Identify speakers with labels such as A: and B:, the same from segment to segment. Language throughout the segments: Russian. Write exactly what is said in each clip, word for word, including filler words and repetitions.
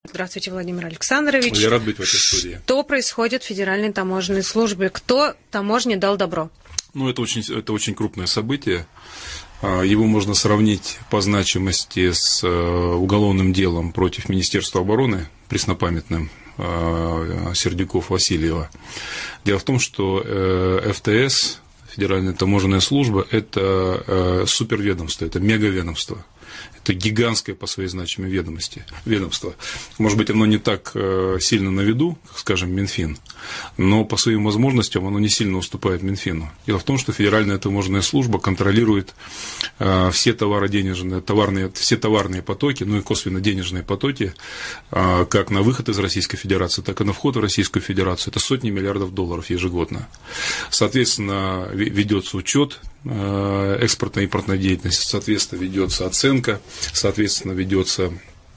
A: Здравствуйте, Владимир Александрович.
B: Я рад быть в этой студии.
A: Что происходит в Федеральной таможенной службе? Кто таможне дал добро?
B: Ну, это очень, это очень крупное событие. Его можно сравнить по значимости с уголовным делом против Министерства обороны, преснопамятным, Сердюков-Васильева. Дело в том, что эф тэ эс, Федеральная таможенная служба, это суперведомство, это мегаведомство. Это гигантское по своей значимой ведомости, ведомство. Может быть, оно не так сильно на виду, как, скажем, Минфин, но по своим возможностям оно не сильно уступает Минфину. Дело в том, что Федеральная таможенная служба контролирует все товароденежные, товарные, все товарные потоки, ну и косвенно денежные потоки, как на выход из Российской Федерации, так и на вход в Российскую Федерацию. Это сотни миллиардов долларов ежегодно. Соответственно, ведется учет экспортной и импортной деятельности, соответственно, ведется оценка, соответственно, ведется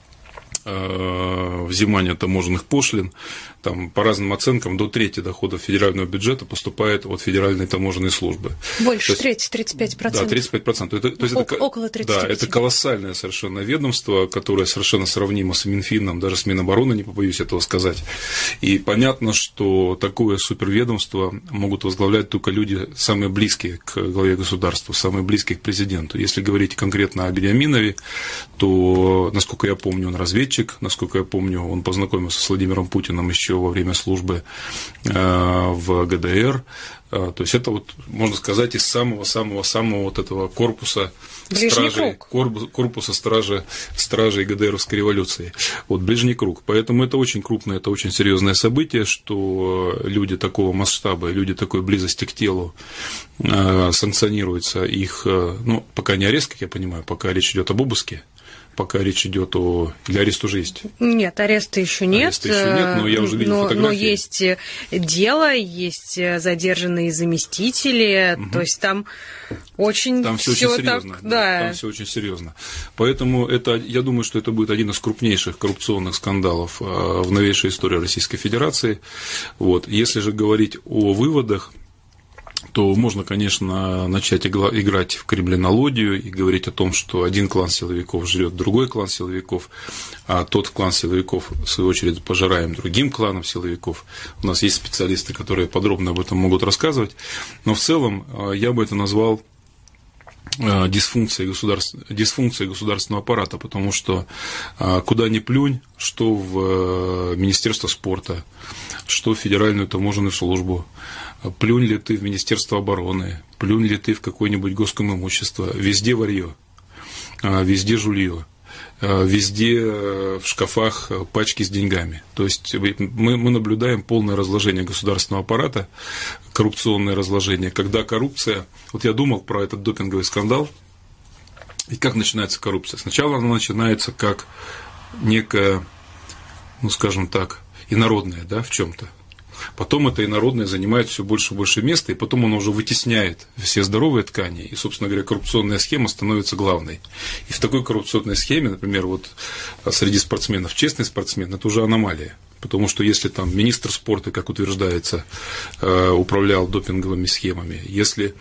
B: взимание таможенных пошлин. Там, по разным оценкам, до трети доходов федерального бюджета поступает от Федеральной таможенной службы.
A: Больше трети, тридцать пять процентов.
B: Да, тридцать пять процентов. Это, то есть
A: О-
B: это,
A: около тридцати пяти.
B: Да, это колоссальное совершенно ведомство, которое совершенно сравнимо с Минфином, даже с Минобороны, не побоюсь этого сказать. И понятно, что такое суперведомство могут возглавлять только люди, самые близкие к главе государства, самые близкие к президенту. Если говорить конкретно о Бениаминове, то, насколько я помню, он разведчик, насколько я помню, он познакомился с Владимиром Путиным еще во время службы в гэ дэ эр. То есть это вот, можно сказать, из самого-самого-самого вот этого корпуса стражей, корпуса стражи, стражей гэ дэ эровской революции. Вот ближний круг. Поэтому это очень крупное, это очень серьезное событие, что люди такого масштаба, люди такой близости к телу санкционируются их, ну, пока не арест, как я понимаю, пока речь идет об обыске. Пока речь идет о... Или арест уже есть?
A: Нет, ареста еще нет.
B: Ареста еще нет, но я уже видел
A: но,
B: фотографии.
A: Но есть дело, есть задержанные заместители, угу. То есть там очень
B: там все очень серьезно.
A: Так, да.
B: Там все очень серьезно. Поэтому это, я думаю, что это будет один из крупнейших коррупционных скандалов в новейшей истории Российской Федерации. Вот. Если же говорить о выводах, то можно, конечно, начать играть в криминологию и говорить о том, что один клан силовиков жрет другой клан силовиков, а тот клан силовиков, в свою очередь, пожираем другим кланом силовиков. У нас есть специалисты, которые подробно об этом могут рассказывать, но в целом я бы это назвал дисфункцией, государств... дисфункцией государственного аппарата, потому что куда ни плюнь, что в Министерство спорта, что в Федеральную таможенную службу, плюнь ли ты в Министерство обороны, плюнь ли ты в какое-нибудь госкомимущество, везде варьё, везде жульё, везде в шкафах пачки с деньгами. То есть мы, мы наблюдаем полное разложение государственного аппарата, коррупционное разложение, когда коррупция... Вот я думал про этот допинговый скандал, и как начинается коррупция. Сначала она начинается как некая, ну скажем так, инородная, да, в чем-то. Потом это инородное занимает все больше и больше места, и потом оно уже вытесняет все здоровые ткани, и, собственно говоря, коррупционная схема становится главной. И в такой коррупционной схеме, например, вот среди спортсменов честный спортсмен – это уже аномалия. Потому что если там министр спорта, как утверждается, управлял допинговыми схемами, если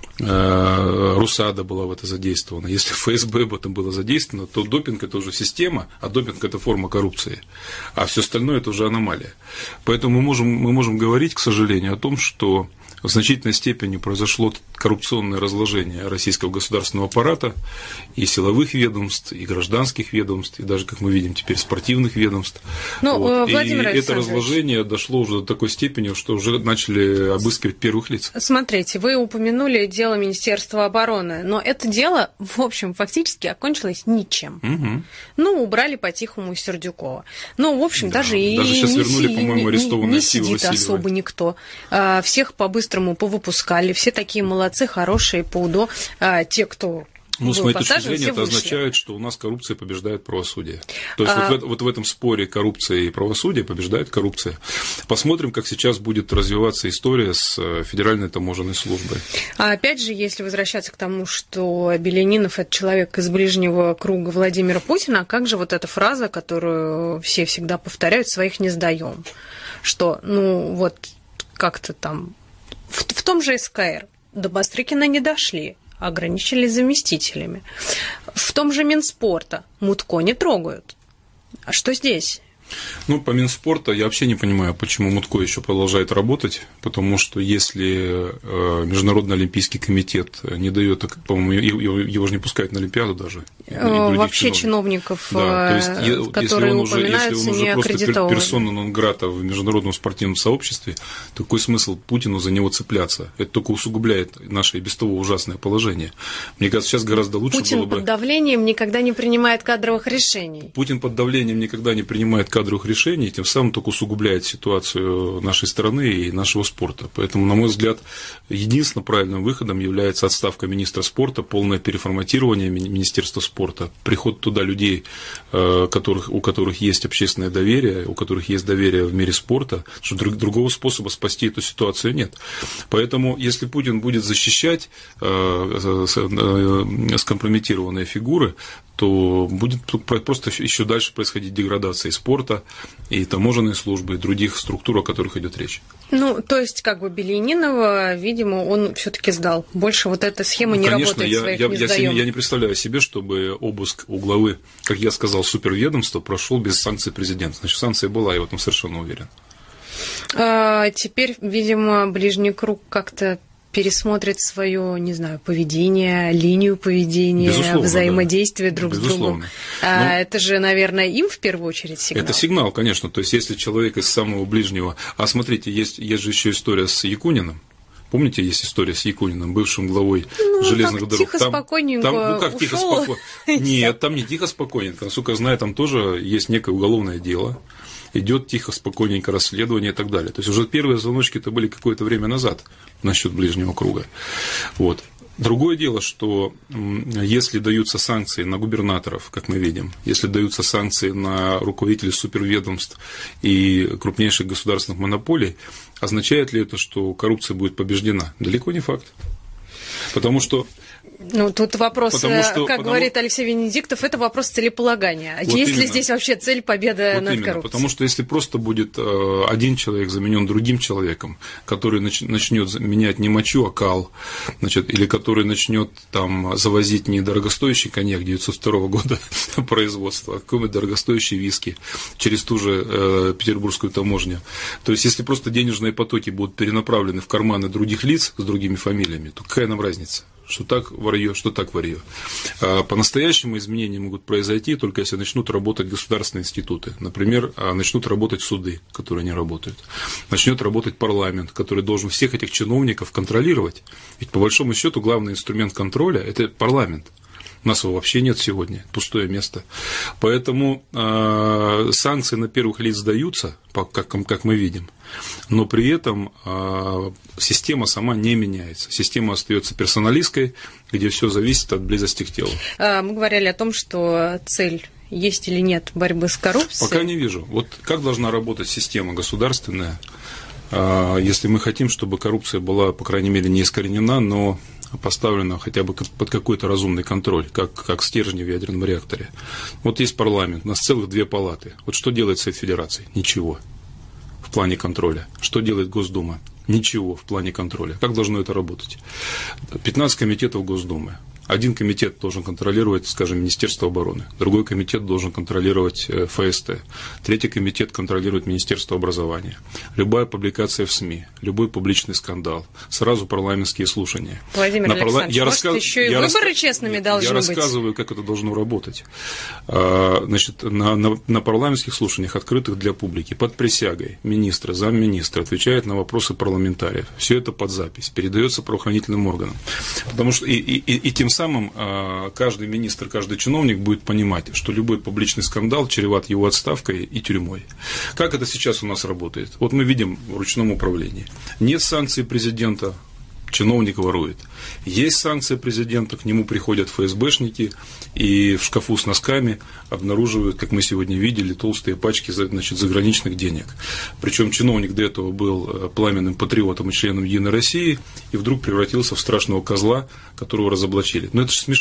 B: РУСАДА была в это задействована, если эф эс бэ в этом было задействовано, то допинг – это уже система, а допинг – это форма коррупции, а все остальное – это уже аномалия. Поэтому мы можем, мы можем говорить, к сожалению, о том, что в значительной степени произошло коррупционное разложение российского государственного аппарата, и силовых ведомств, и гражданских ведомств, и даже, как мы видим теперь, спортивных ведомств.
A: Ну,
B: вот. И это разложение дошло уже до такой степени, что уже начали обыскивать первых лиц.
A: Смотрите, вы упомянули дело Министерства обороны, но это дело, в общем, фактически окончилось ничем. Угу. Ну, убрали по-тихому Сердюкова. Ну, в общем, да, даже, и
B: даже сейчас
A: не,
B: вернули, по-моему, арестованные
A: не, не
B: силы
A: сидит
B: Васильева.
A: Особо никто. Всех по-быстрому повыпускали, все такие молодцы, хорошие, по УДО, те, кто...
B: Ну, с моей точки зрения, это вышли. Означает, что у нас коррупция побеждает правосудие. То есть, а... вот, в, вот в этом споре коррупция и правосудие побеждает коррупция. Посмотрим, как сейчас будет развиваться история с Федеральной таможенной службой.
A: А опять же, если возвращаться к тому, что Белянинов – это человек из ближнего круга Владимира Путина, а как же вот эта фраза, которую все всегда повторяют, «своих не сдаем», что, ну, вот как-то там в, в том же эс ка эр до Бастрыкина не дошли, ограничились заместителями. В том же Минспорта Мутко не трогают. А что здесь?
B: Ну, по Минспорта я вообще не понимаю, почему Мутко еще продолжает работать, потому что если э, Международный олимпийский комитет не дает, по-моему, его, его же не пускают на Олимпиаду даже.
A: Вообще чиновников,
B: да, то есть,
A: которые
B: если он уже,
A: упоминаются,
B: если он уже
A: не
B: просто
A: аккредитованы.
B: персона нон-грата в международном спортивном сообществе, то какой смысл Путину за него цепляться? Это только усугубляет наше и без того ужасное положение. Мне кажется, сейчас гораздо лучше
A: Путин
B: было бы...
A: под давлением никогда не принимает кадровых решений.
B: Путин под давлением никогда не принимает кадровых решений, тем самым только усугубляет ситуацию нашей страны и нашего спорта. Поэтому, на мой взгляд, единственным правильным выходом является отставка министра спорта, полное переформатирование Министерства спорта, приход туда людей, которых, у которых есть общественное доверие, у которых есть доверие в мире спорта, что другого способа спасти эту ситуацию нет. Поэтому, если Путин будет защищать скомпрометированные фигуры, то будет просто еще дальше происходить деградация и спорта, и таможенной службы, и других структур, о которых идет речь.
A: Ну, то есть, как бы Беленинова, видимо, он все-таки сдал. Больше вот эта схема ну, не
B: конечно,
A: работает,
B: я,
A: своих
B: я,
A: не
B: я,
A: сдаём.
B: я не представляю себе, чтобы обыск у главы, как я сказал, суперведомства прошел без санкций президента. Значит, санкция была, я в этом совершенно уверен.
A: А, теперь, видимо, ближний круг как-то пересмотрит свое, не знаю, поведение, линию поведения, безусловно, взаимодействие да. друг безусловно. с другом. А, Но это же, наверное, им в первую очередь сигнал.
B: Это сигнал, конечно. То есть, если человек из самого ближнего... А смотрите, есть, есть же еще история с Якуниным. Помните, есть история с Якуниным, бывшим главой ну, железных
A: так
B: дорог?
A: Тихо, там, спокойненько
B: там, ну как
A: ушел.
B: тихо, спокойно? Нет, там не тихо, спокойненько. Насколько я знаю, там тоже есть некое уголовное дело. Идет тихо, спокойненько расследование и так далее. То есть уже первые звоночки-то были какое-то время назад насчет ближнего круга. Вот. Другое дело, что если даются санкции на губернаторов, как мы видим, если даются санкции на руководителей суперведомств и крупнейших государственных монополий, означает ли это, что коррупция будет побеждена? Далеко не факт. Потому что...
A: Ну, тут вопрос,
B: потому что,
A: как
B: потому...
A: говорит Алексей Венедиктов, это вопрос целеполагания.
B: Вот
A: Есть
B: именно.
A: ли здесь вообще цель победы
B: вот
A: над
B: именно,
A: коррупцией?
B: Потому что если просто будет один человек заменен другим человеком, который начнет менять не мочу, а кал, значит, или который начнет там завозить не дорогостоящий коньяк девятьсот второго года производства, а какой-нибудь дорогостоящий виски через ту же э, петербургскую таможню. То есть, если просто денежные потоки будут перенаправлены в карманы других лиц с другими фамилиями, то какая нам разница? Что так варьё, что так варьё. По-настоящему изменения могут произойти, только если начнут работать государственные институты. Например, начнут работать суды, которые не работают. Начнет работать парламент, который должен всех этих чиновников контролировать. Ведь по большому счету главный инструмент контроля – это парламент. У нас его вообще нет сегодня, пустое место. Поэтому э, санкции на первых лиц сдаются, как, как мы видим, но при этом э, система сама не меняется. Система остается персоналистской, где все зависит от близости к телу.
A: Мы говорили о том, что цель есть или нет борьбы с коррупцией.
B: Пока не вижу. Вот как должна работать система государственная, э, если мы хотим, чтобы коррупция была, по крайней мере, не искоренена, но поставлена хотя бы под какой-то разумный контроль, как, как стержни в ядерном реакторе. Вот есть парламент, у нас целых две палаты. Вот что делает Совет Федерации? Ничего в плане контроля. Что делает Госдума? Ничего в плане контроля. Как должно это работать? пятнадцать комитетов Госдумы. Один комитет должен контролировать, скажем, Министерство обороны, другой комитет должен контролировать эф эс тэ, третий комитет контролирует Министерство образования. Любая публикация в СМИ, любой публичный скандал, сразу парламентские слушания.
A: Владимир
B: на
A: Александрович,
B: я
A: может,
B: рассказ...
A: еще и
B: я
A: выборы
B: рас...
A: честными
B: я,
A: должны
B: я
A: быть?
B: Я рассказываю, как это должно работать. Значит, на, на, на парламентских слушаниях, открытых для публики, под присягой министра, замминистра отвечает на вопросы парламентариев. Все это под запись, передается правоохранительным органам. Потому что и, и, и, и тем самым каждый министр, каждый чиновник будет понимать, что любой публичный скандал чреват его отставкой и тюрьмой. Как это сейчас у нас работает? Вот мы видим в ручном управлении. Нет санкций президента, чиновник ворует. Есть санкции президента, к нему приходят эф эс бэшники и в шкафу с носками обнаруживают, как мы сегодня видели, толстые пачки, значит, заграничных денег. Причем чиновник до этого был пламенным патриотом и членом Единой России и вдруг превратился в страшного козла, которого разоблачили. Но это же смешно.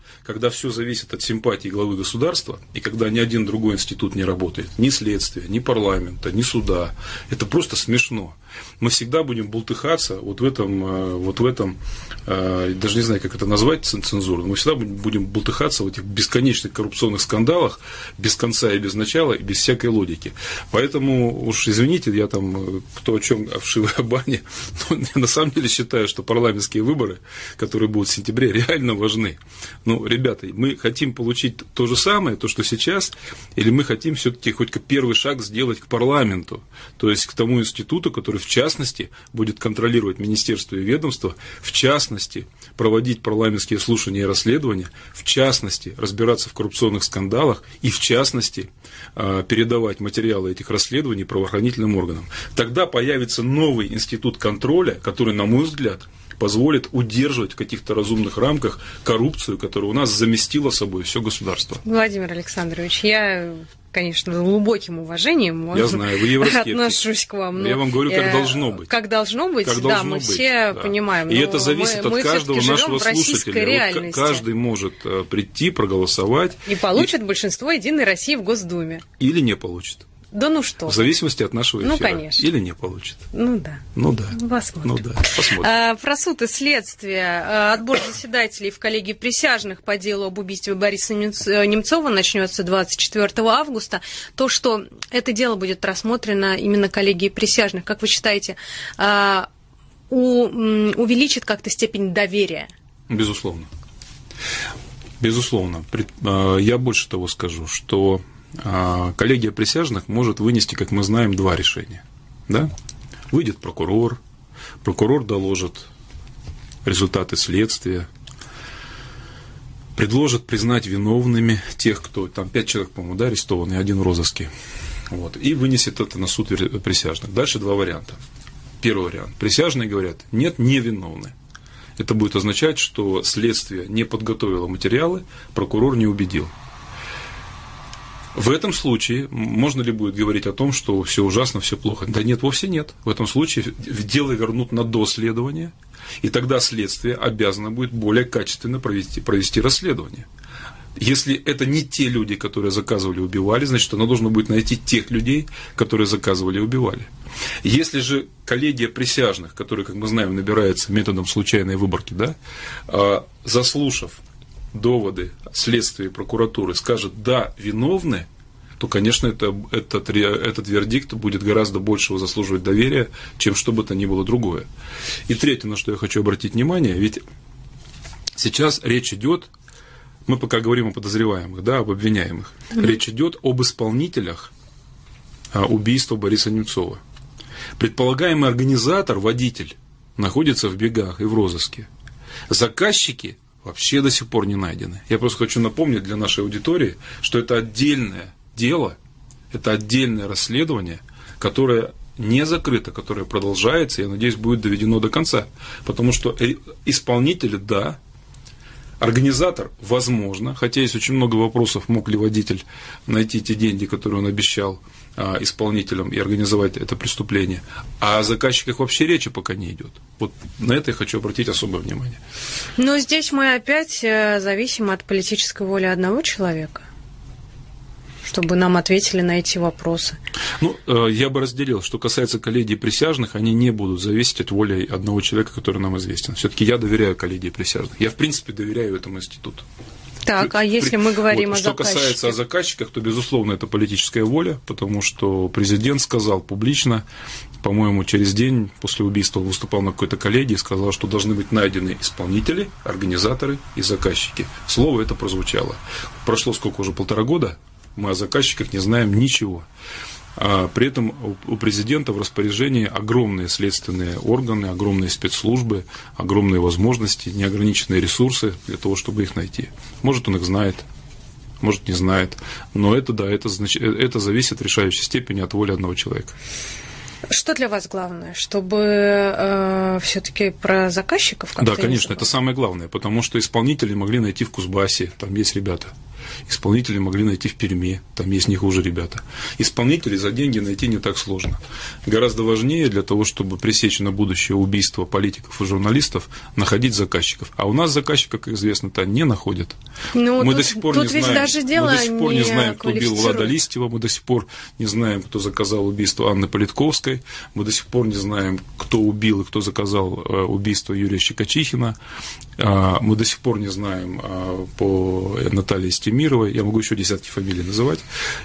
B: когда все зависит от симпатии главы государства, и когда ни один другой институт не работает, ни следствия, ни парламента, ни суда, это просто смешно. Мы всегда будем бултыхаться вот в этом, вот в этом, даже не знаю, как это назвать цензурно, мы всегда будем бултыхаться в этих бесконечных коррупционных скандалах, без конца и без начала, и без всякой логики. Поэтому уж извините, я там кто о чем, о вшивой бане, но я на самом деле считаю, что парламентские выборы, которые будут в сентябре, реально важны. Ну, ребята, мы хотим получить то же самое, то, что сейчас, или мы хотим все-таки хоть первый шаг сделать к парламенту, то есть к тому институту, который в частности будет контролировать министерство и ведомство, в частности проводить парламентские слушания и расследования, в частности разбираться в коррупционных скандалах и в частности передавать материалы этих расследований правоохранительным органам. Тогда появится новый институт контроля, который, на мой взгляд, позволит удерживать в каких-то разумных рамках коррупцию, которая у нас заместила собой все государство.
A: Владимир Александрович, я, конечно, с глубоким уважением
B: я знаю, вы евроскептик.
A: Отношусь к вам.
B: Я вам говорю, как должно быть.
A: Как должно быть,
B: как
A: да,
B: должно
A: мы
B: быть,
A: все
B: да.
A: понимаем.
B: И это зависит
A: мы,
B: от
A: мы
B: каждого нашего слушателя. Вот каждый может прийти, проголосовать.
A: И получит и... большинство Единой России в Госдуме.
B: Или не получит.
A: Да ну что?
B: В зависимости от нашего эфира.
A: Ну, конечно.
B: Или не получит.
A: Ну да.
B: Ну да.
A: Посмотрим.
B: Ну да. Посмотрим.
A: А, про суд и следствие. А, отбор заседателей в коллегии присяжных по делу об убийстве Бориса Немцова начнется двадцать четвёртого августа. То, что это дело будет рассмотрено именно коллегией присяжных, как вы считаете, а, у, увеличит как-то степень доверия?
B: Безусловно. Безусловно. Я больше того скажу, что коллегия присяжных может вынести, как мы знаем, два решения. Да? Выйдет прокурор, прокурор доложит результаты следствия, предложит признать виновными тех, кто, там пять человек, по-моему, да, арестованы, один в розыске, вот, и вынесет это на суд присяжных. Дальше два варианта. Первый вариант. Присяжные говорят, нет, невиновны. Это будет означать, что следствие не подготовило материалы, прокурор не убедил. В этом случае можно ли будет говорить о том, что все ужасно, все плохо? Да нет, вовсе нет. В этом случае дело вернут на доследование, и тогда следствие обязано будет более качественно провести, провести расследование. Если это не те люди, которые заказывали и убивали, значит, оно должно будет найти тех людей, которые заказывали и убивали. Если же коллегия присяжных, которая, как мы знаем, набирается методом случайной выборки, да, заслушав доводы следствия и прокуратуры, скажет «да, виновны», то, конечно, это, этот, этот вердикт будет гораздо большего заслуживать доверия, чем что бы то ни было другое. И третье, на что я хочу обратить внимание, ведь сейчас речь идет, мы пока говорим о подозреваемых, да, об обвиняемых, mm-hmm. речь идет об исполнителях убийства Бориса Немцова. Предполагаемый организатор, водитель, находится в бегах и в розыске. Заказчики вообще до сих пор не найдены. Я просто хочу напомнить для нашей аудитории, что это отдельное дело, это отдельное расследование, которое не закрыто, которое продолжается, и, я надеюсь, будет доведено до конца. Потому что исполнители, да, организатор, возможно, хотя есть очень много вопросов, мог ли водитель найти те деньги, которые он обещал а, исполнителям, и организовать это преступление. А о заказчиках вообще речи пока не идет. Вот на это я хочу обратить особое внимание.
A: Но здесь мы опять зависим от политической воли одного человека, чтобы нам ответили на эти вопросы.
B: Ну, я бы разделил, что касается коллегии присяжных, они не будут зависеть от воли одного человека, который нам известен. Все-таки я доверяю коллегии присяжных. Я, в принципе, доверяю этому институту.
A: Так, а если мы говорим вот, о
B: что
A: заказчиках?
B: Что касается о заказчиках, то, безусловно, это политическая воля, потому что президент сказал публично, по-моему, через день после убийства выступал на какой-то коллегии и сказал, что должны быть найдены исполнители, организаторы и заказчики. Слово это прозвучало. Прошло сколько уже, полтора года? Мы о заказчиках не знаем ничего. А при этом у президента в распоряжении огромные следственные органы, огромные спецслужбы, огромные возможности, неограниченные ресурсы для того, чтобы их найти. Может, он их знает, может, не знает. Но это, да, это, значит, это зависит в решающей степени от воли одного человека.
A: Что для вас главное? Чтобы э, все-таки про заказчиков как-то.
B: Да, конечно, это самое главное, потому что исполнители могли найти в Кузбассе, там есть ребята. Исполнители могли найти в Перми, там есть не хуже ребята. Исполнителей за деньги найти не так сложно. Гораздо важнее для того, чтобы пресечь на будущее убийство политиков и журналистов, находить заказчиков. А у нас заказчиков, как известно-то, не находят.
A: Ну,
B: мы
A: тут,
B: до сих пор, не знаем,
A: даже дело
B: мы до сих пор не,
A: не
B: знаем, кто убил Влада Листьева, мы до сих пор не знаем, кто заказал убийство Анны Политковской, мы до сих пор не знаем, кто убил и кто заказал убийство Юрия Щекочихина. Мы до сих пор не знаем по Наталье Стемировой, я могу еще десятки фамилий называть.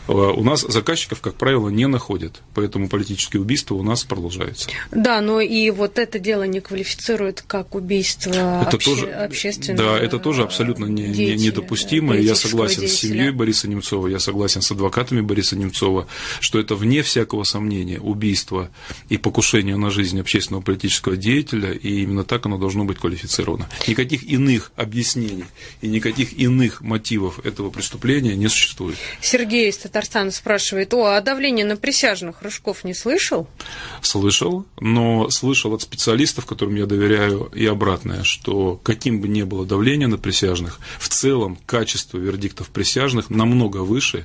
B: У нас заказчиков, как правило, не находят, поэтому политические убийства у нас продолжаются.
A: Да, но и вот это дело не квалифицирует как убийство
B: это
A: обще...
B: тоже,
A: общественного
B: Да, это тоже абсолютно не, не, недопустимо. Я согласен деятеля. с семьей Бориса Немцова, я согласен с адвокатами Бориса Немцова, что это вне всякого сомнения убийство и покушение на жизнь общественного политического деятеля, и именно так оно должно быть квалифицировано. Никаких иных объяснений и никаких иных мотивов этого преступления не существует.
A: Сергей из Татарстана спрашивает: о, а давление на присяжных Рыжков не слышал?
B: Слышал, но слышал от специалистов, которым я доверяю, и обратное, что каким бы ни было давление на присяжных, в целом качество вердиктов присяжных намного выше,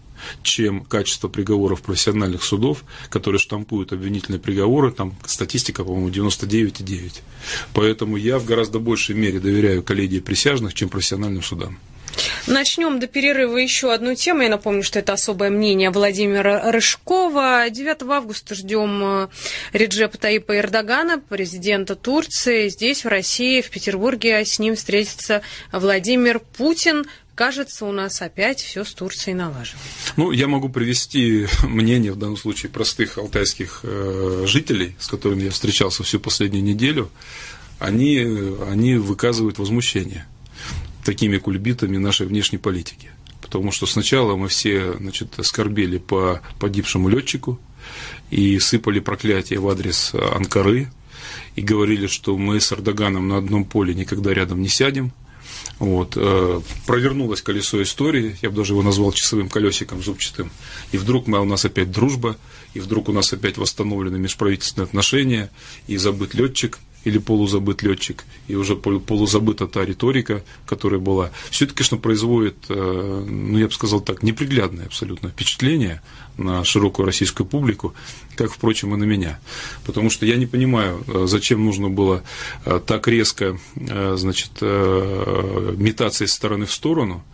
B: чем качество приговоров профессиональных судов, которые штампуют обвинительные приговоры, там статистика, по-моему, девяносто девять и девять. Поэтому я в гораздо большей мере доверяю коллегии присяжных, чем профессиональным судам.
A: Начнем до перерыва еще одну тему. Я напомню, что это особое мнение Владимира Рыжкова. девятого августа ждем Реджепа Таyyипа Эрдогана, президента Турции. Здесь, в России, в Петербурге, с ним встретится Владимир Путин. Кажется, у нас опять все с Турцией налажено.
B: Ну, я могу привести мнение, в данном случае, простых алтайских э, жителей, с которыми я встречался всю последнюю неделю. Они, они выказывают возмущение такими кульбитами нашей внешней политики. Потому что сначала мы все, значит, скорбели по погибшему летчику и сыпали проклятия в адрес Анкары, и говорили, что мы с Эрдоганом на одном поле никогда рядом не сядем. Вот. Провернулось колесо истории, я бы даже его назвал часовым колесиком зубчатым, и вдруг мы, у нас опять дружба, и вдруг у нас опять восстановлены межправительственные отношения, и забыт летчик, или полузабыт летчик, и уже полузабыта та риторика, которая была. Все это, конечно, производит, ну, я бы сказал так, неприглядное абсолютно впечатление на широкую российскую публику, как, впрочем, и на меня. Потому что я не понимаю, зачем нужно было так резко, значит, метаться из стороны в сторону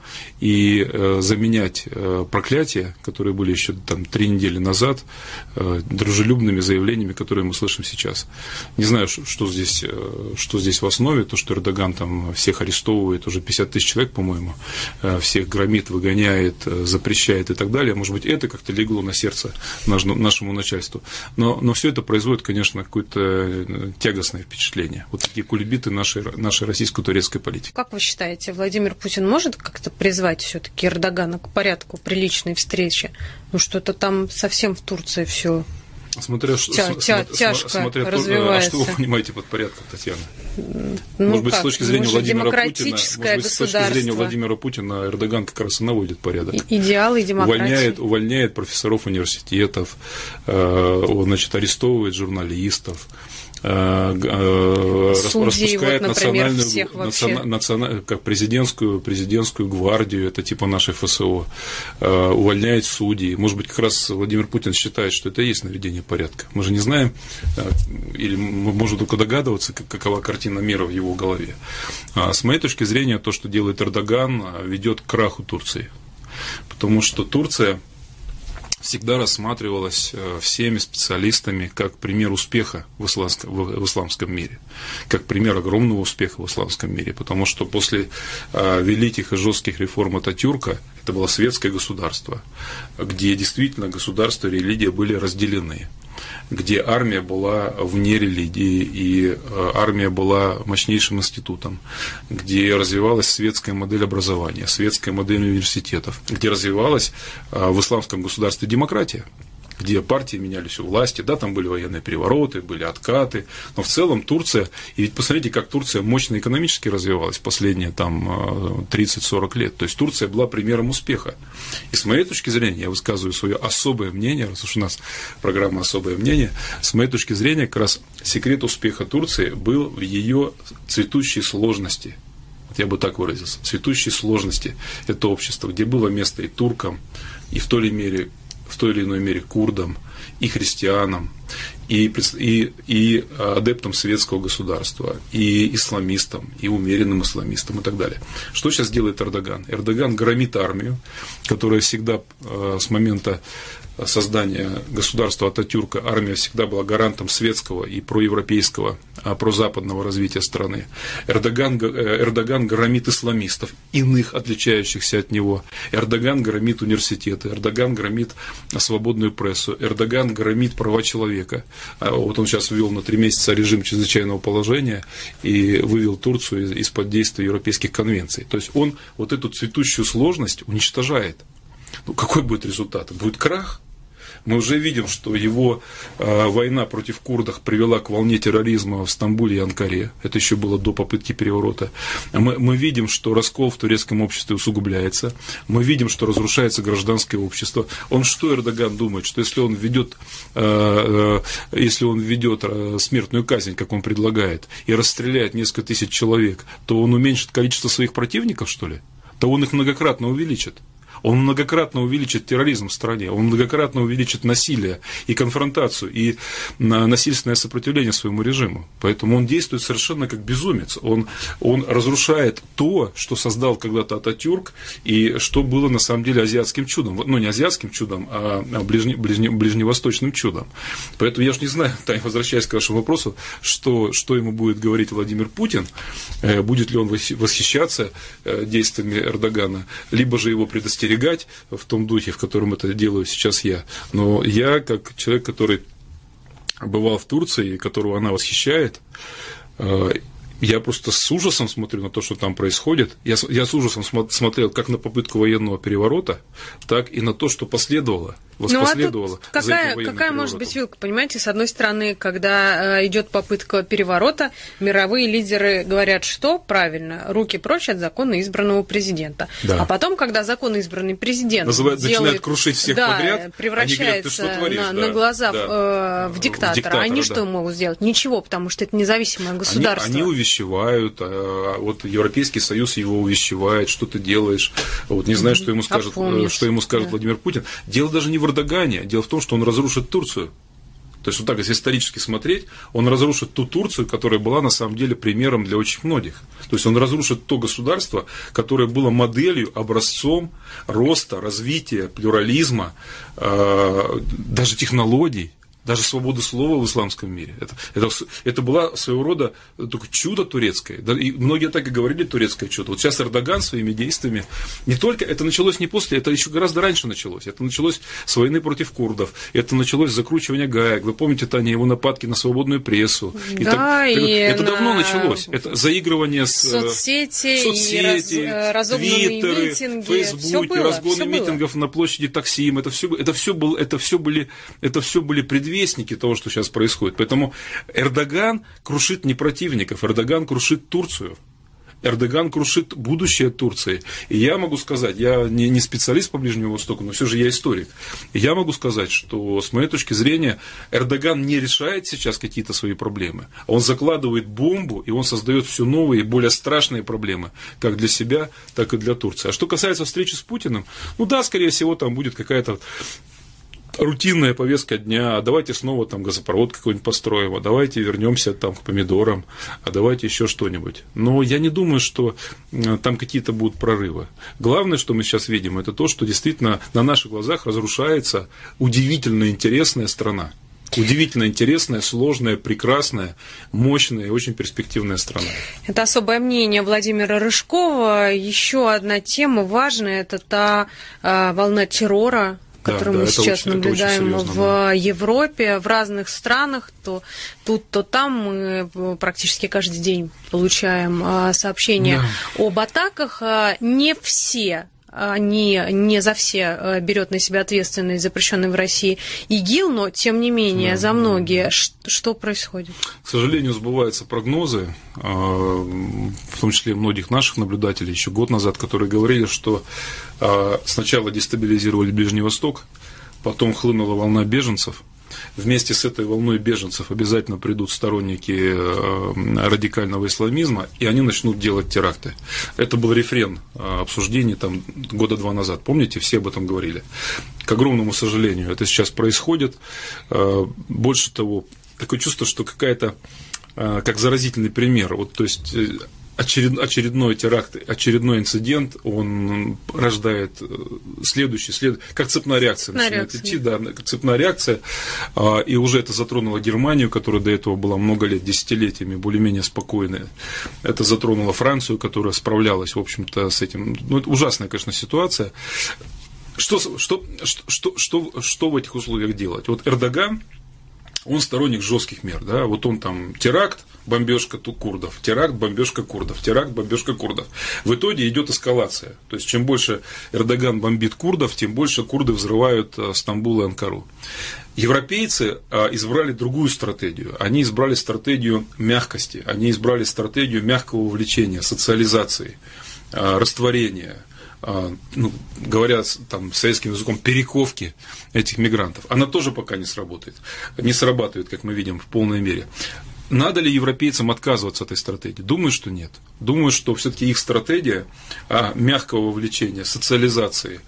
B: и заменять проклятия, которые были еще там три недели назад, дружелюбными заявлениями, которые мы слышим сейчас. Не знаю, что здесь, что здесь в основе, то, что Эрдоган там всех арестовывает, уже пятьдесят тысяч человек, по-моему, всех громит, выгоняет, запрещает и так далее. Может быть, это как-то легло на сердце нашему начальству. Но, но все это производит, конечно, какое-то тягостное впечатление. Вот такие кульбиты нашей, нашей российско-турецкой политики.
A: Как вы считаете, Владимир Путин может как-то призвать все-таки Эрдогана к порядку при личной встрече? Ну, что-то там совсем в Турции все
B: Смотря,
A: тя, тя,
B: смотря,
A: тяжко
B: смотря
A: развивается.
B: То, а что вы понимаете под порядком, Татьяна?
A: Ну,
B: может быть,
A: как?
B: с точки зрения
A: Может,
B: Владимира Путина,
A: демократическое
B: может быть, с точки зрения Владимира Путина, Эрдоган как раз и наводит порядок.
A: Идеалы демократии.
B: Увольняет, увольняет профессоров университетов, э, значит, арестовывает журналистов,
A: Судьи,
B: распускает
A: вот, например,
B: национальную, национа, национа, как президентскую, президентскую гвардию, это типа нашей ФСО, увольняет судей. Может быть, как раз Владимир Путин считает, что это и есть наведение порядка. Мы же не знаем, или мы можем только догадываться, какова картина мира в его голове. С моей точки зрения, то, что делает Эрдоган, ведет к краху Турции. Потому что Турция всегда рассматривалась всеми специалистами как пример успеха в исламском, в исламском мире, как пример огромного успеха в исламском мире, потому что после великих и жестких реформ Ататюрка это было светское государство, где действительно государство и религия были разделены, где армия была вне религии, и армия была мощнейшим институтом, где развивалась светская модель образования, светская модель университетов, где развивалась в исламском государстве демократия, где партии менялись у власти, да, там были военные перевороты, были откаты, но в целом Турция, и ведь посмотрите, как Турция мощно экономически развивалась последние там тридцать-сорок лет, то есть Турция была примером успеха. И с моей точки зрения, я высказываю свое особое мнение, раз уж у нас программа «Особое мнение», с моей точки зрения, как раз секрет успеха Турции был в ее цветущей сложности, я бы так выразился, цветущей сложности это общество, где было место и туркам, и в той или, мере, в той или иной мере курдам, и христианам, и, и, и адептам советского государства, и исламистам, и умеренным исламистам и так далее. Что сейчас делает Эрдоган? Эрдоган громит армию, которая всегда с момента создания государства Ататюрка армия всегда была гарантом светского и проевропейского, прозападного развития страны. Эрдоган, Эрдоган громит исламистов, иных отличающихся от него. Эрдоган громит университеты, Эрдоган громит свободную прессу, Эрдоган громит права человека. Вот он сейчас ввел на три месяца режим чрезвычайного положения и вывел Турцию из-под действия европейских конвенций. То есть он вот эту цветущую сложность уничтожает. Ну, какой будет результат? Будет крах. Мы уже видим, что его э, война против курдов привела к волне терроризма в Стамбуле и Анкаре. Это еще было до попытки переворота. Мы, мы видим, что раскол в турецком обществе усугубляется. Мы видим, что разрушается гражданское общество. Он что, Эрдоган, думает, что если он введет, э, э, если он введет смертную казнь, как он предлагает, и расстреляет несколько тысяч человек, то он уменьшит количество своих противников, что ли? То он их многократно увеличит. Он многократно увеличит терроризм в стране, он многократно увеличит насилие и конфронтацию, и насильственное сопротивление своему режиму. Поэтому он действует совершенно как безумец. Он, он разрушает то, что создал когда-то Ататюрк, и что было на самом деле азиатским чудом. Ну, не азиатским чудом, а ближне, ближне, ближневосточным чудом. Поэтому я же не знаю, Таня, возвращаясь к вашему вопросу, что, что ему будет говорить Владимир Путин, будет ли он восхищаться действиями Эрдогана, либо же его предостерегать в том духе, в котором это делаю сейчас я. Но я, как человек, который бывал в Турции, которого она восхищает, я просто с ужасом смотрю на то, что там происходит. Я, я с ужасом смотрел как на попытку военного переворота, так и на то, что последовало.
A: Воспоследовало. Ну, а какая, какая может быть вилка, понимаете? С одной стороны, когда э, идет попытка переворота, мировые лидеры говорят, что правильно, руки прочь от законно избранного президента. Да. А потом, когда законно избранный президент Называют, делает, начинает крушить всех да, подряд, превращается говорят, творишь, на, да, на глаза да, э, в диктатора, диктатора они да. что могут сделать? Ничего, потому что это независимое государство.
B: Они, они увещевают, а вот Европейский Союз его увещевает, что ты делаешь, вот не знаю, что ему скажет, что ему скажет да. Владимир Путин. Дело даже не в Эрдогане. Дело в том, что он разрушит Турцию. То есть, вот так, если исторически смотреть, он разрушит ту Турцию, которая была на самом деле примером для очень многих. То есть, он разрушит то государство, которое было моделью, образцом роста, развития, плюрализма, э, даже технологий. Даже свободы слова в исламском мире. Это, это, это было своего рода только чудо турецкое. И многие так и говорили, турецкое чудо. Вот сейчас Эрдоган своими действиями, не только, это началось не после, это еще гораздо раньше началось. Это началось с войны против курдов, это началось с закручивания гаек. Вы помните, Таня, его нападки на свободную прессу. И да, так, и это на... давно началось. Это заигрывание с
A: соцсети,
B: соцсети
A: и раз...
B: твиттеры,
A: митинги,
B: фейсбуки, разгоны митингов на площади Таксим. Это все, это все, был, это все были, это все были предвестники того, что сейчас происходит. Поэтому Эрдоган крушит не противников, Эрдоган крушит Турцию. Эрдоган крушит будущее Турции. И я могу сказать, я не, не специалист по Ближнему Востоку, но все же я историк. И я могу сказать, что с моей точки зрения Эрдоган не решает сейчас какие-то свои проблемы. Он закладывает бомбу, и он создает все новые и более страшные проблемы, как для себя, так и для Турции. А что касается встречи с Путиным, ну да, скорее всего, там будет какая-то рутинная повестка дня, а давайте снова там газопровод какой-нибудь построим, а давайте вернемся там к помидорам, а давайте еще что-нибудь. Но я не думаю, что там какие-то будут прорывы. Главное, что мы сейчас видим, это то, что действительно на наших глазах разрушается удивительно интересная страна. Удивительно интересная, сложная, прекрасная, мощная и очень перспективная страна.
A: Это особое мнение Владимира Рыжкова. Еще одна тема важная, это та э, волна террора, которую да, мы да, сейчас очень, наблюдаем серьезно, в да. Европе, в разных странах, то тут, то там мы практически каждый день получаем а, сообщения да. об атаках. Не все, не, не за все берет на себя ответственность запрещенный в России ИГИЛ, но тем не менее да, за многие. Да. Что происходит?
B: К сожалению, сбываются прогнозы, в том числе многих наших наблюдателей, еще год назад, которые говорили, что сначала дестабилизировали Ближний Восток, потом хлынула волна беженцев, вместе с этой волной беженцев обязательно придут сторонники радикального исламизма, и они начнут делать теракты. Это был рефрен обсуждений там, года два назад. Помните, все об этом говорили. К огромному сожалению, это сейчас происходит. Больше того, такое чувство, что какая-то, как заразительный пример, вот, то есть очеред, очередной теракт, очередной инцидент, он рождает следующий, след, как цепная реакция начинает идти, да, цепная реакция, и уже это затронуло Германию, которая до этого была много лет, десятилетиями более-менее спокойная, это затронуло Францию, которая справлялась, в общем-то, с этим, ну, это ужасная, конечно, ситуация. Что, что, что, что, что в этих условиях делать? Вот Эрдоган, он сторонник жестких мер, да, вот он там теракт, бомбежка курдов, теракт, бомбежка курдов, теракт, бомбежка курдов. В итоге идет эскалация. То есть, чем больше Эрдоган бомбит курдов, тем больше курды взрывают Стамбул и Анкару. Европейцы избрали другую стратегию. Они избрали стратегию мягкости, они избрали стратегию мягкого вовлечения, социализации, растворения. Ну, говоря там, советским языком, перековки этих мигрантов, она тоже пока не сработает, не срабатывает, как мы видим, в полной мере. Надо ли европейцам отказываться от этой стратегии? Думаю, что нет. Думаю, что все-таки их стратегия а, мягкого вовлечения, социализации,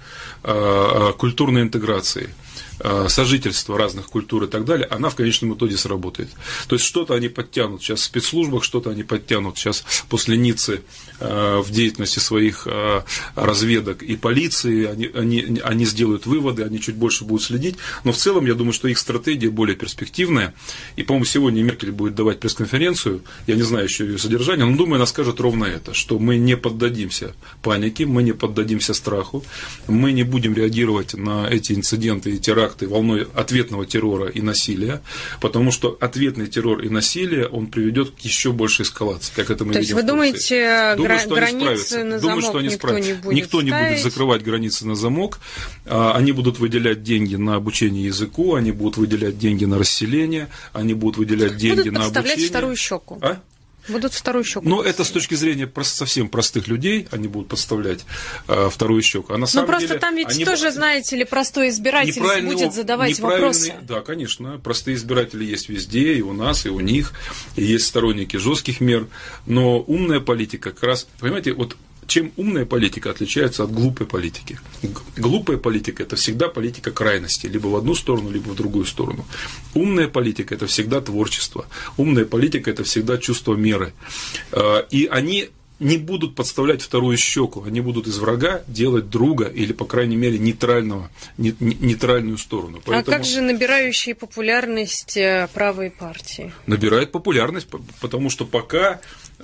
B: а, культурной интеграции, сожительства разных культур и так далее, она в конечном итоге сработает. То есть что-то они подтянут сейчас в спецслужбах, что-то они подтянут сейчас после Ниццы в деятельности своих разведок и полиции, они, они, они сделают выводы, они чуть больше будут следить, но в целом я думаю, что их стратегия более перспективная, и, по-моему, сегодня Меркель будет давать пресс-конференцию, я не знаю еще ее содержание, но думаю, она скажет ровно это, что мы не поддадимся панике, мы не поддадимся страху, мы не будем реагировать на эти инциденты и теракты волной ответного террора и насилия, потому что ответный террор и насилие, он приведет к еще большей эскалации, как это мы
A: То
B: видим.
A: То есть вы думаете,
B: думаю,
A: гра- границы на
B: думаю,
A: замок
B: что они
A: никто
B: справятся.
A: не будет
B: Никто
A: ставить.
B: не будет закрывать границы на замок, они будут выделять деньги на обучение языку, они будут выделять деньги на расселение, они будут выделять деньги
A: будут
B: на обучение.
A: Будут подставлять вторую щеку.
B: А?
A: Будут вторую щеку.
B: Но это с точки зрения просто совсем простых людей, они будут подставлять э, вторую щеку. А на самом
A: Но просто
B: деле,
A: там ведь
B: они...
A: тоже, знаете ли, простой избиратель будет задавать вопросы.
B: Да, конечно, простые избиратели есть везде, и у нас, и у них, и есть сторонники жестких мер. Но умная политика как раз, понимаете, вот чем умная политика отличается от глупой политики? Глупая политика – это всегда политика крайности, либо в одну сторону, либо в другую сторону. Умная политика – это всегда творчество. Умная политика – это всегда чувство меры. И они не будут подставлять вторую щеку, они будут из врага делать друга или, по крайней мере, нейтрального, нейтральную сторону.
A: Поэтому... А как же набирающие популярность правые партии?
B: Набирает популярность, потому что пока...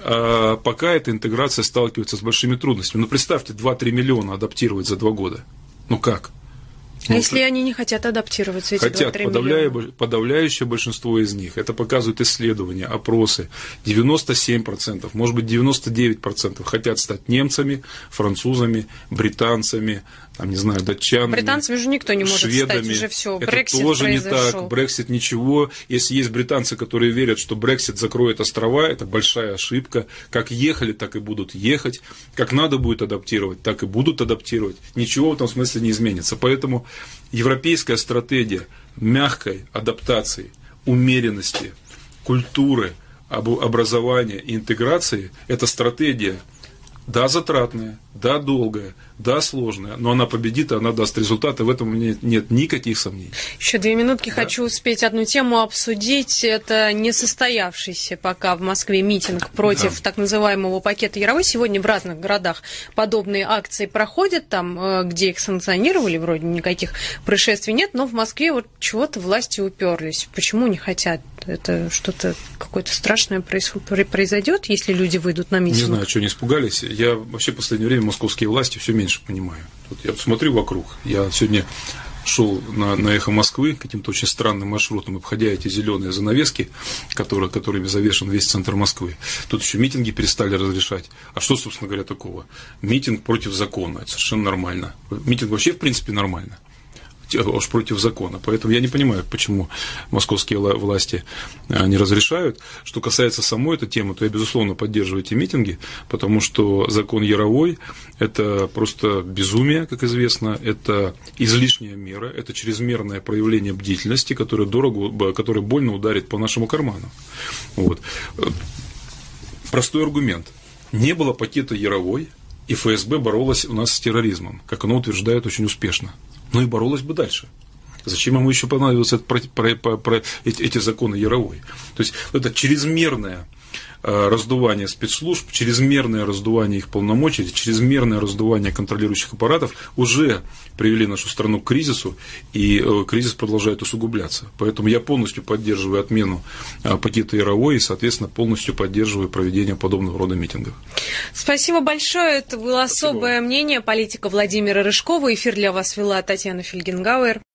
B: пока эта интеграция сталкивается с большими трудностями. Ну, представьте, два-три миллиона адаптировать за два года. Ну, как?
A: А
B: ну,
A: если они не хотят адаптироваться, эти
B: хотят,
A: два-три
B: подавляя,
A: миллиона?
B: Подавляющее большинство из них. Это показывают исследования, опросы. девяносто семь процентов, может быть, девяносто девять процентов хотят стать немцами, французами, британцами, там, не знаю, датчанами,
A: британцами же никто не может
B: шведами.
A: стать, уже все,
B: Это
A: Брексит
B: тоже
A: произошел.
B: не так, Брексит ничего. Если есть британцы, которые верят, что Брексит закроет острова, это большая ошибка. Как ехали, так и будут ехать. Как надо будет адаптировать, так и будут адаптировать. Ничего в этом смысле не изменится. Поэтому европейская стратегия мягкой адаптации, умеренности, культуры, образования и интеграции – это стратегия, да, затратная, да, долгая, да, сложная, но она победит, и она даст результаты, в этом у меня нет никаких сомнений.
A: Еще две минутки,
B: да?
A: Хочу успеть одну тему обсудить. Это несостоявшийся пока в Москве митинг против да. так называемого пакета Яровой. Сегодня в разных городах подобные акции проходят, там, где их санкционировали, вроде никаких происшествий нет, но в Москве вот чего-то власти уперлись. Почему не хотят? Это что-то, какое-то страшное произойдет, если люди выйдут на митинг?
B: Не знаю, что не испугались. Я вообще в последнее время московские власти все меньше понимаю. Вот я смотрю вокруг. Я сегодня шел на, на «Эхо Москвы» каким-то очень странным маршрутом, обходя эти зеленые занавески, которые, которыми завешен весь центр Москвы. Тут еще митинги перестали разрешать. А что, собственно говоря, такого? Митинг против закона. Это совершенно нормально. Митинг вообще, в принципе, нормально. аж против закона. Поэтому я не понимаю, почему московские власти не разрешают. Что касается самой этой темы, то я, безусловно, поддерживаю эти митинги, потому что закон Яровой – это просто безумие, как известно, это излишняя мера, это чрезмерное проявление бдительности, которое, дорого, которое больно ударит по нашему карману. Вот. Простой аргумент. Не было пакета Яровой, и эф эс бэ боролась у нас с терроризмом, как оно утверждает, очень успешно. Но и боролась бы дальше. Зачем ему еще понадобилось это, про, про, про, про эти, эти законы Яровой? То есть это чрезмерное раздувание спецслужб, чрезмерное раздувание их полномочий, чрезмерное раздувание контролирующих аппаратов уже привели нашу страну к кризису, и кризис продолжает усугубляться. Поэтому я полностью поддерживаю отмену пакета Яровой и, соответственно, полностью поддерживаю проведение подобного рода митингов.
A: Спасибо большое. Это было
B: Спасибо.
A: Особое мнение политика Владимира Рыжкова. Эфир для вас вела Татьяна Фельгенгауэр.